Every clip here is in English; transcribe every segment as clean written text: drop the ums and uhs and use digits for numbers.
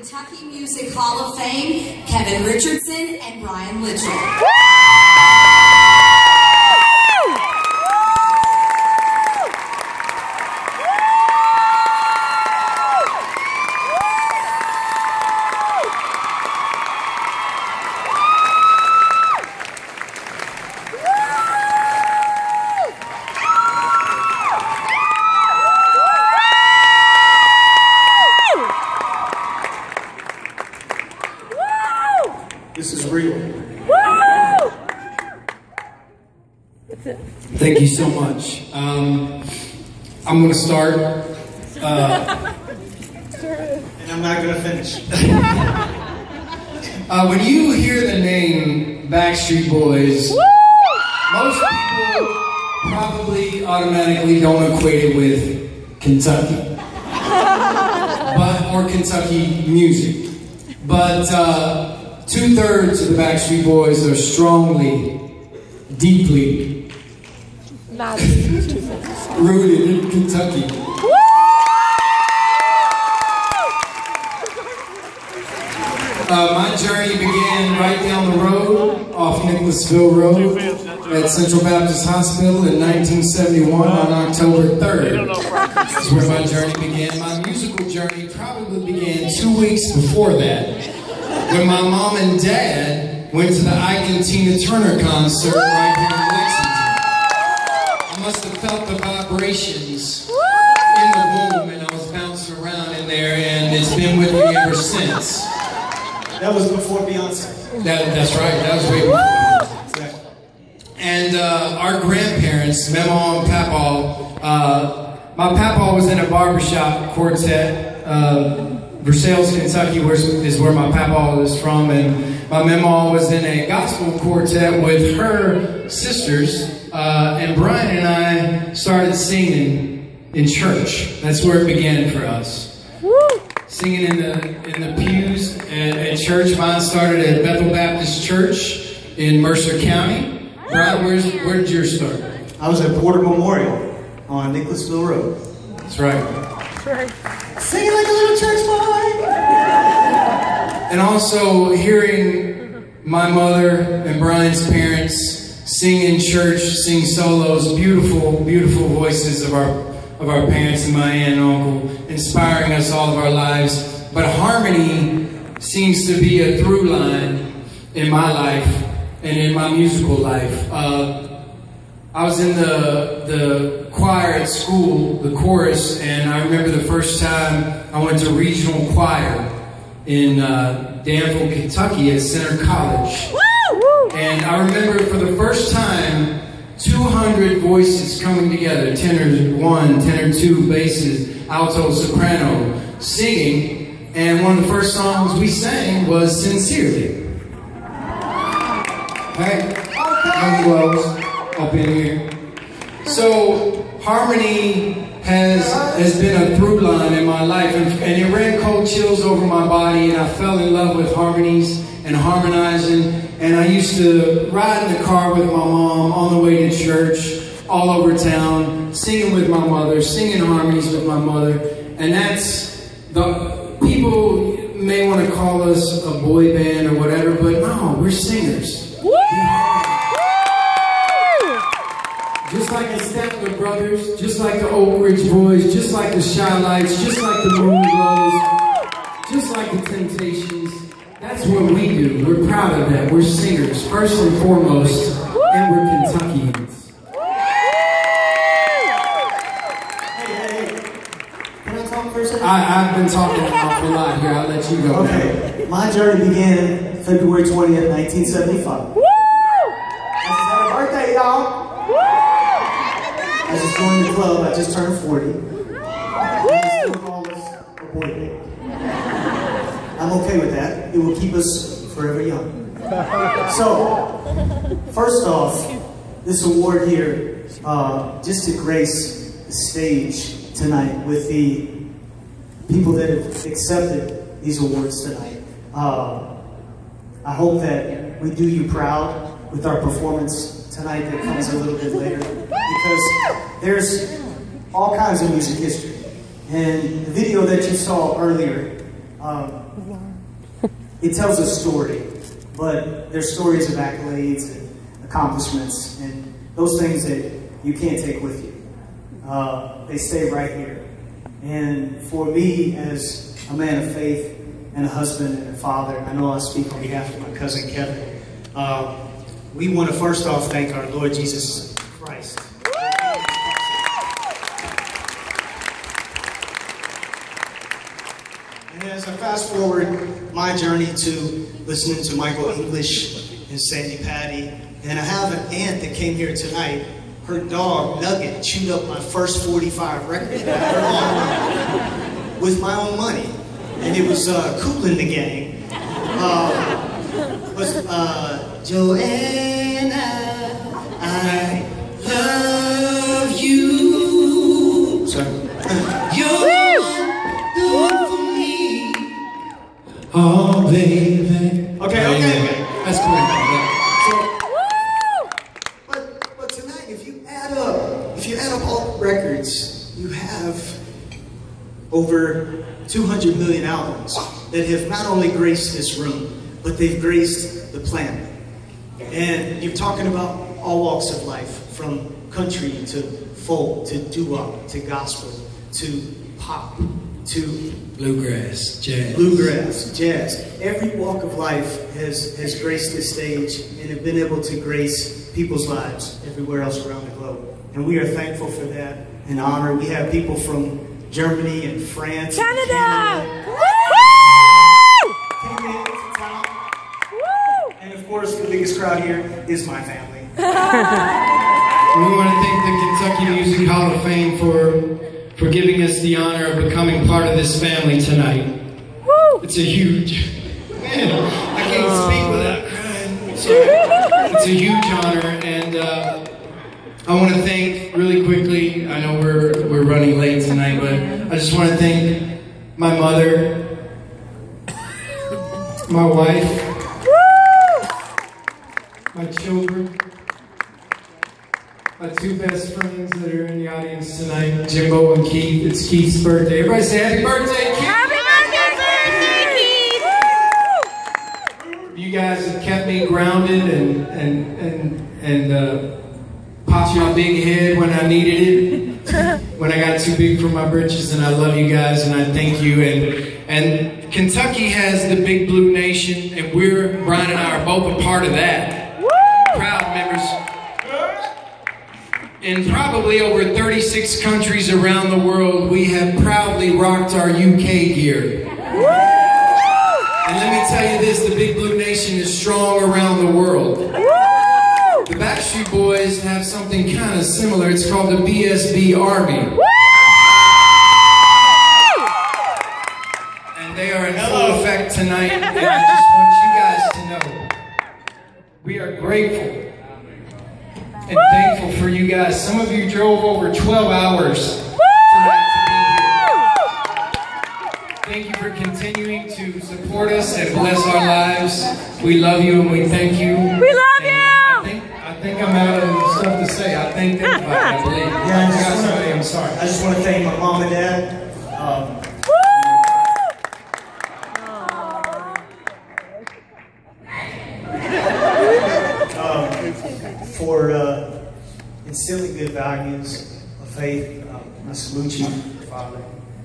Kentucky Music Hall of Fame, Kevin Richardson and Brian Litchell. This is real. Woo! That's it. Thank you so much. I'm going to start. And I'm not going to finish. When you hear the name Backstreet Boys, most people probably automatically don't equate it with Kentucky. Or Kentucky music. But 2/3 of the Backstreet Boys are strongly, deeply rooted in Kentucky. My journey began right down the road, off Nicholasville Road, at Central Baptist Hospital in 1971 on October 3rd. That's where my journey began. My musical journey probably began 2 weeks before that, when my mom and dad went to the Ike and Tina Turner concert right here in Lexington. I must have felt the vibrations in the womb, and I was bouncing around in there, and it's been with me ever since. That was before Beyonce. That's right, that was way before Beyonce. And our grandparents, Mama and Papa, my Papa was in a barbershop quartet. Versailles, Kentucky is where my Papa is from, and my Mama was in a gospel quartet with her sisters, and Brian and I started singing in church. That's where it began for us. Singing in the pews at church. Mine started at Bethel Baptist Church in Mercer County. Brian, where did yours start? I was at Porter Memorial on Nicholasville Road. That's right. That's right. Singing like a little church boy. And also hearing my mother and Brian's parents sing in church, sing solos, beautiful, beautiful voices of our parents and my aunt and uncle, inspiring us all of our lives. But harmony seems to be a through line in my life and in my musical life. I was in the choir at school, the chorus, and I remember the first time I went to regional choir in Danville, Kentucky at Center College. And I remember for the first time 200 voices coming together, tenors 1, tenor 2, basses, alto, soprano, singing, and one of the first songs we sang was Sincerely. Right? Young glows up in here. So harmony has been a through line in my life, and it ran cold chills over my body, and I fell in love with harmonies and harmonizing. And I used to ride in the car with my mom on the way to church, all over town, singing with my mother, singing harmonies with my mother. And that's people may want to call us a boy band or whatever, but no, we're singers. Just like the Stepler Brothers, just like the Oak Ridge Boys, just like the Chi-Lites, just like the Moon Glows, just like the Temptations. That's what we do. We're proud of that. We're singers, first and foremost, and we're Kentuckians. Hey. Can I talk for a second? I've been talking an awful lot here. I'll let you go. Okay. Now. My journey began February 20th, 1975. Woo! Happy birthday, y'all. I just joined the club. I just turned 40. I'm okay with that. It will keep us forever young. So, first off, this award here, just to grace the stage tonight with the people that have accepted these awards tonight. I hope that we do you proud with our performance tonight that comes a little bit later, because there's all kinds of music history. And the video that you saw earlier, It tells a story, but there's stories of accolades and accomplishments and those things that you can't take with you. They stay right here. And for me, as a man of faith and a husband and a father, I know I speak on behalf of my cousin Kevin, we want to first off thank our Lord Jesus Christ. And as I fast forward my journey to listening to Michael English and Sandy Patty, and I have an aunt that came here tonight. Her dog, Nugget, chewed up my first 45 record that I heard on with my own money. And it was Kool and the Gang. Was Joanna, I love you. Sorry. You're good for me. Oh, baby. Okay. That's cool. But tonight, if you add up all the records, you have over 200 million albums that have not only graced this room, but they've graced the planet. And you're talking about all walks of life, from country to folk, to doo-wop, to gospel, to pop, to Bluegrass, jazz. Every walk of life has graced this stage and have been able to grace people's lives everywhere else around the globe. And we are thankful for that and honor. We have people from Germany and France, Canada! Came into town. And of course, the biggest crowd here is my family. We want to thank the Kentucky Music Hall of Fame for giving us the honor of becoming part of this family tonight. Woo! It's a huge, man, I can't speak without crying. Sorry. It's a huge honor, and I want to thank really quickly, I know we're running late tonight, but I just want to thank my mother, my wife, my children, my two best friends that are in the audience tonight, Jimbo and Keith. It's Keith's birthday. Everybody say happy birthday, Keith! Happy birthday, Keith! You guys have kept me grounded and popped my big head when I needed it, when I got too big for my britches, and I love you guys and I thank you. And Kentucky has the Big Blue Nation, and Brian and I are both a part of that. Proud members. In probably over 36 countries around the world, we have proudly rocked our UK gear. And let me tell you this, the Big Blue Nation is strong around the world. The Backstreet Boys have something kind of similar. It's called the BSB Army. And they are in full effect tonight. And I just want you guys to know, we are grateful and thankful for you guys. Some of you drove over 12 hours tonight to be here. Thank you for continuing to support us and bless our lives. We love you and we thank you. We love you! I think I'm out of stuff to say. I think that I believe. Yeah, I'm sorry. I just want to thank my mom and dad. For instilling good values of faith. I salute you, Father.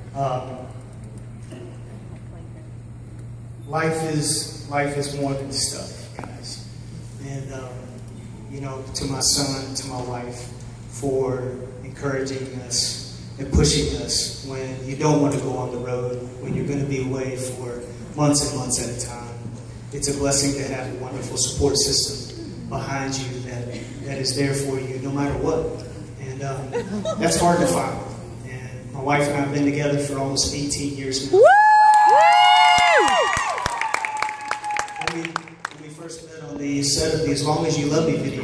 Life is more than stuff, guys. And you know, to my son, to my wife, for encouraging us and pushing us when you don't want to go on the road, when you're going to be away for months and months at a time. It's a blessing to have a wonderful support system behind you that is there for you no matter what. And that's hard to find. And my wife and I have been together for almost 18 years now. When we first met on the set of the As Long As You Love Me video,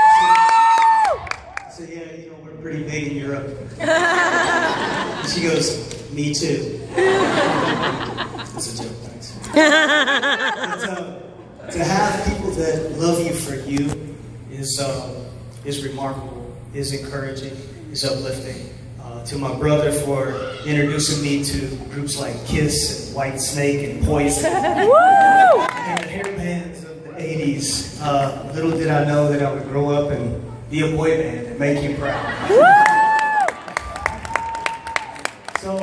I said, yeah, you know, we're pretty big in Europe. And she goes, me too. That's a joke, thanks. But, to have people that love you for you is remarkable, is encouraging, is uplifting. To my brother for introducing me to groups like KISS and White Snake and Poison. Woo! And the hair bands of the 80s. Little did I know that I would grow up and be a boy band and make you proud. Woo! So,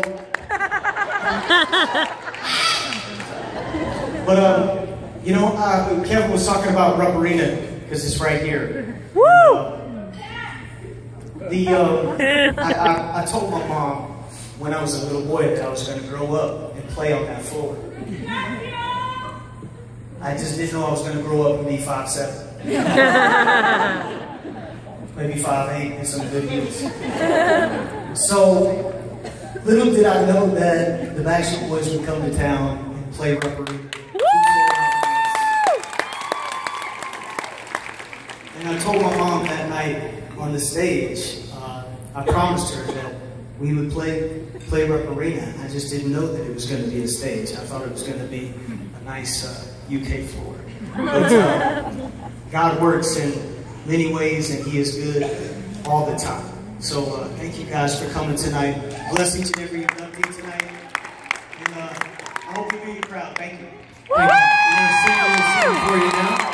but you know, Kevin was talking about Rubberina because it's right here. Woo! I told my mom when I was a little boy that I was going to grow up and play on that floor. I just didn't know I was going to grow up and be 5'7". Maybe 5'8" and some good heels. So, little did I know that the Backstreet Boys would come to town and play Rubberina. And I told my mom that night on the stage, I promised her that we would play Rubberina. I just didn't know that it was going to be a stage. I thought it was going to be a nice UK floor. But God works in many ways, and He is good all the time. So thank you guys for coming tonight. Bless each and every inductee tonight. And I hope you do you proud. Thank you. We're going to sing a little song for you now.